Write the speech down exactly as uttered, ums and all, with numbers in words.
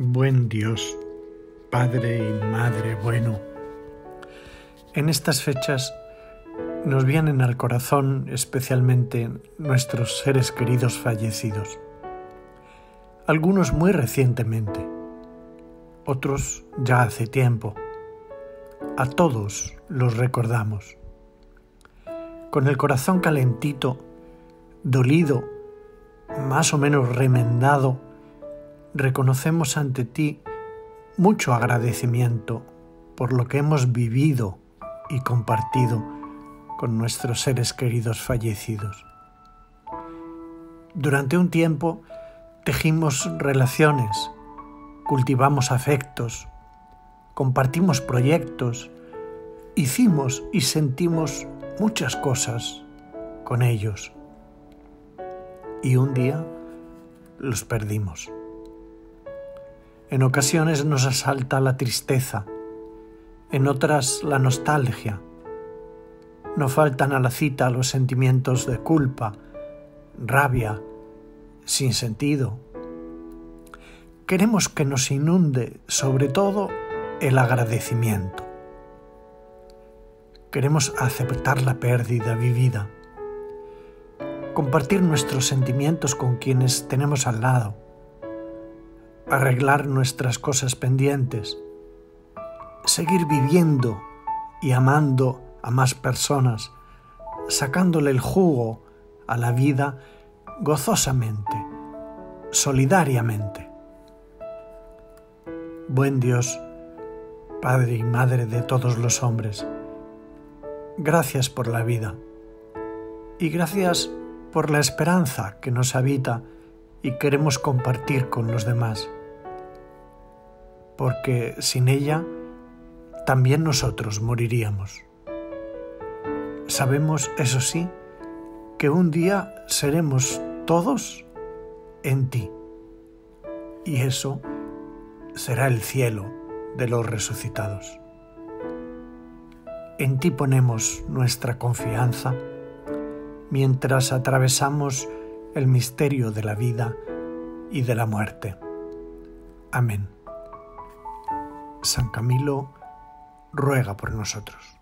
Buen Dios, Padre y Madre bueno, en estas fechas nos vienen al corazón especialmente nuestros seres queridos fallecidos, algunos muy recientemente, otros ya hace tiempo. A todos los recordamos. Con el corazón calentito, dolido, más o menos remendado, reconocemos ante ti mucho agradecimiento por lo que hemos vivido y compartido con nuestros seres queridos fallecidos. Durante un tiempo tejimos relaciones, cultivamos afectos, compartimos proyectos, hicimos y sentimos muchas cosas con ellos. Y un día los perdimos. En ocasiones nos asalta la tristeza, en otras la nostalgia. No faltan a la cita los sentimientos de culpa, rabia, sinsentido. Queremos que nos inunde, sobre todo, el agradecimiento. Queremos aceptar la pérdida vivida, compartir nuestros sentimientos con quienes tenemos al lado, arreglar nuestras cosas pendientes, seguir viviendo y amando a más personas, sacándole el jugo a la vida gozosamente, solidariamente. Buen Dios, Padre y Madre de todos los hombres, gracias por la vida y gracias por la esperanza que nos habita y queremos compartir con los demás, porque sin ella también nosotros moriríamos. Sabemos, eso sí, que un día seremos todos en ti, y eso será el cielo de los resucitados. En ti ponemos nuestra confianza mientras atravesamos el misterio de la vida y de la muerte. Amén. San Camilo ruega por nosotros.